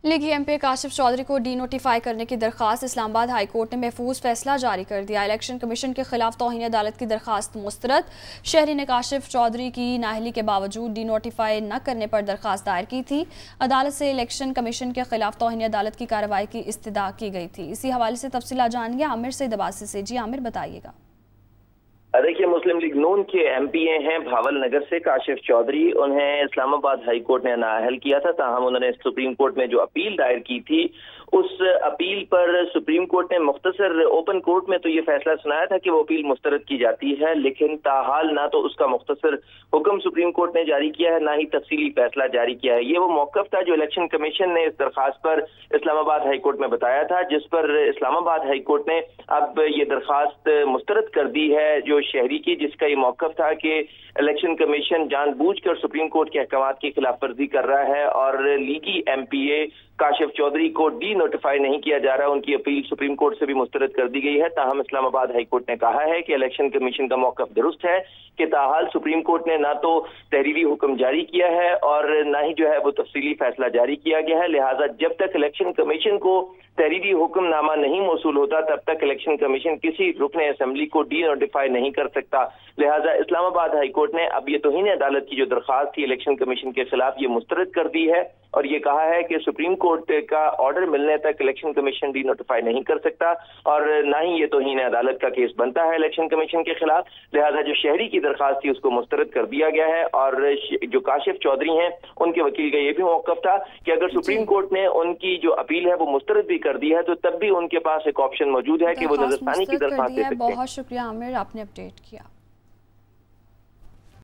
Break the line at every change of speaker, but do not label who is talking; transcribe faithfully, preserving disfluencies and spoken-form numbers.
لیگی M P Kashif Chaudhry کو D notify کرنے کی درخواست اسلام آباد ہائی کورٹ نے محفوظ فیصلہ جاری کر دیا۔ الیکشن کمیشن کے خلاف توہین عدالت کی درخواست مسترد۔ شہری نے کاشف چودھری کی نااہلی کے باوجود ڈی نوٹیفائی نہ کرنے پر درخواست دائر کی تھی۔ عدالت سے الیکشن کمیشن کے خلاف توہین عدالت کی کارروائی کی استدعا کی گئی تھی۔ اسی حوالے سے تفصیلات جانیے عامر سعید عباسی سے۔ جی عامر، بتائیے گا۔
دیکھیے، مسلم لیگ نون کے ایم پی اے ہیں بھاول نگر سے کاشف چودھری، انہیں اسلام آباد ہائی کورٹ نے نااہل کیا تھا، تاہم انہوں نے سپریم کورٹ میں جو اپیل دائر کی تھی اس اپیل پر سپریم کورٹ نے مختصر اوپن کورٹ میں تو یہ فیصلہ سنایا تھا کہ وہ اپیل مسترد کی جاتی ہے، لیکن تاحال نہ تو اس کا مختصر حکم سپریم کورٹ نے جاری کیا ہے، نہ ہی تفصیلی فیصلہ جاری کیا ہے۔ یہ وہ موقف تھا جو الیکشن کمیشن نے اس درخواست پر اسلام آباد ہائی کورٹ میں بتایا تھا، جس پر اسلام آباد ہائی کورٹ نے اب یہ درخواست مسترد کر دی ہے جو شہری کی، جس کا یہ موقف تھا کہ الیکشن کمیشن جان بوجھ کر سپریم کورٹ کے احکامات کی خلاف ورزی کر رہا ہے اور لیگی M P A Kashif Chaudhry کو ڈی نوٹیفائی نہیں کیا جا رہا۔ ان کی اپیل سپریم کورٹ سے بھی مسترد کر دی گئی ہے، تاہم اسلام آباد ہائی کورٹ نے کہا ہے کہ الیکشن کمیشن کا موقف درست ہے کہ تاحال سپریم کورٹ نے نہ تو تحریری حکم جاری کیا ہے اور نہ ہی جو ہے وہ تفصیلی فیصلہ جاری کیا گیا ہے، لہٰذا جب تک الیکشن کمیشن کو تحریری حکم نامہ نہیں موصول ہوتا تب تک الیکشن کمیشن کسی رکن اسمبلی کو ڈی نوٹیفائی نہیں کر سکتا۔ لہٰذا اسلام آباد ہائی کورٹ نے اب یہ توہین عدالت کی جو درخواست تھی الیکشن کمیشن کے خلاف یہ مسترد کر دی ہے اور یہ کہا ہے کہ سپریم کورٹ کا آرڈر ملنے تک الیکشن کمیشن ڈی نوٹیفائی نہیں کر سکتا اور نہ ہی یہ توہین عدالت کا کیس بنتا ہے الیکشن کمیشن کے خلاف۔ لہٰذا جو شہری کی درخواست تھی اس کو مسترد کر دیا گیا ہے اور جو کاشف چودھری ہیں ان کے وکیل کا یہ بھی موقف تھا کہ اگر سپریم کورٹ نے ان کی جو اپیل ہے وہ مسترد بھی کر دی ہے تو تب بھی ان کے پاس ایک آپشن موجود ہے کہ وہ نظرثانی کی درخواست دے سکتے ہیں۔
بہت شکریہ عامر، آپ نے اپڈیٹ کیا۔